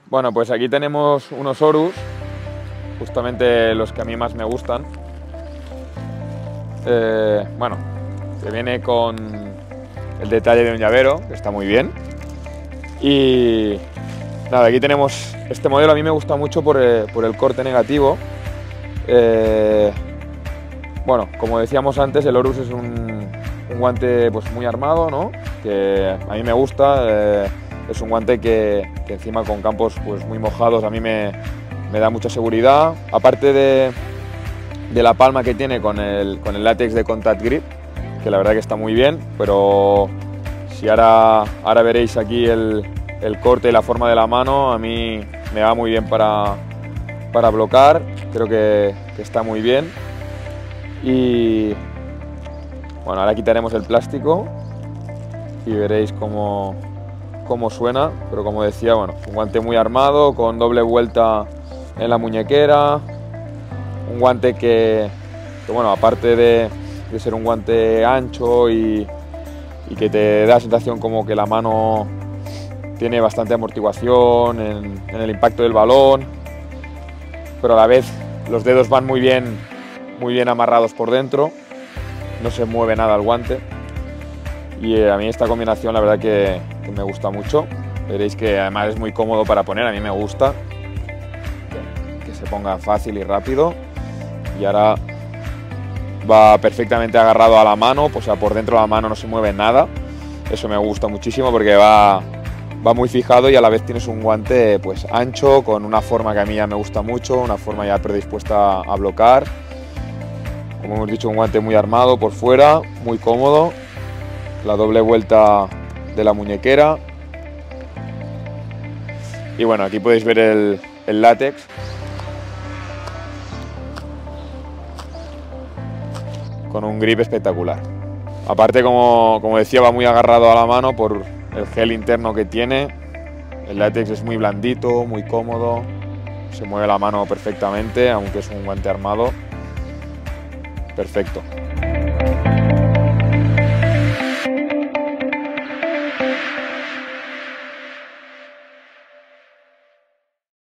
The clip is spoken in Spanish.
Bueno, pues aquí tenemos unos Horus, justamente los que a mí más me gustan. Bueno, que viene con el detalle de un llavero, que está muy bien. Y nada, aquí tenemos este modelo, a mí me gusta mucho por el corte negativo. Bueno, como decíamos antes, el Horus es un guante pues muy armado, ¿no? Que a mí me gusta. Es un guante que encima con campos pues muy mojados a mí me da mucha seguridad. Aparte de la palma que tiene con el látex de Contact Grip, que la verdad que está muy bien, pero si ahora veréis aquí el corte y la forma de la mano, a mí me va muy bien para bloquear, creo que está muy bien. Y bueno, ahora quitaremos el plástico y veréis cómo suena, pero como decía, bueno, un guante muy armado, con doble vuelta en la muñequera, un guante que bueno, aparte de ser un guante ancho y que te da la sensación como que la mano tiene bastante amortiguación en el impacto del balón, pero a la vez los dedos van muy bien amarrados por dentro, no se mueve nada el guante. Y a mí esta combinación la verdad que me gusta mucho. Veréis que además es muy cómodo para poner, a mí me gusta que se ponga fácil y rápido. Y ahora va perfectamente agarrado a la mano, o sea, por dentro de la mano no se mueve nada. Eso me gusta muchísimo porque va muy fijado y a la vez tienes un guante pues ancho, con una forma que a mí ya me gusta mucho, una forma ya predispuesta a bloquear. Como hemos dicho, un guante muy armado por fuera, muy cómodo. La doble vuelta de la muñequera. Y bueno, aquí podéis ver el látex. Con un grip espectacular. Aparte, como decía, va muy agarrado a la mano por el gel interno que tiene. El látex es muy blandito, muy cómodo. Se mueve la mano perfectamente, aunque es un guante armado. Perfecto.